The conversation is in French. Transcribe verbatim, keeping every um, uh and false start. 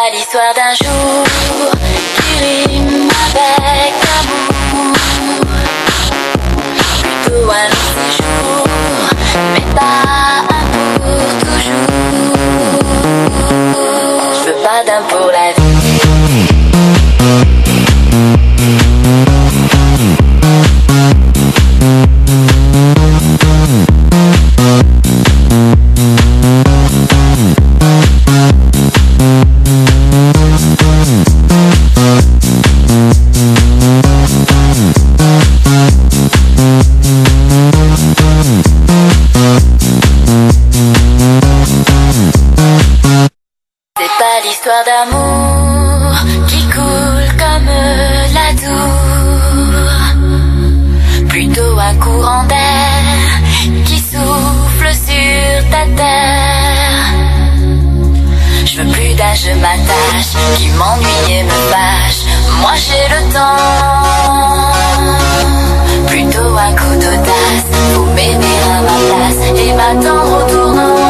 pas l'histoire d'un jour qui rime avec amour, plutôt un long séjour, mais pas un pour toujours. Je veux pas d'un pour la vie. C'est pas l'histoire d'amour qui coule comme la Dour, plutôt un courant d'air qui souffle sur ta terre. Je veux plus d'un je m'attache qui m'ennuie et me fâche. Moi j'ai le temps, plutôt un coup d'audace. Faut m'aimer à ma place et m'attendre au tournant.